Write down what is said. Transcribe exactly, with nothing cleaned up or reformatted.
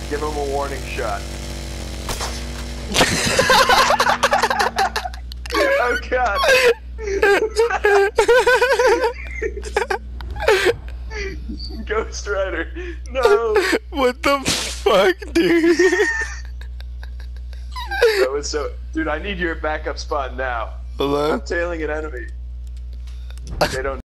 Give him a warning shot. Oh god! Ghost Rider, no! What the fuck, dude? That was so. Dude, I need your backup spot now. Hello? I'm tailing an enemy. They don't.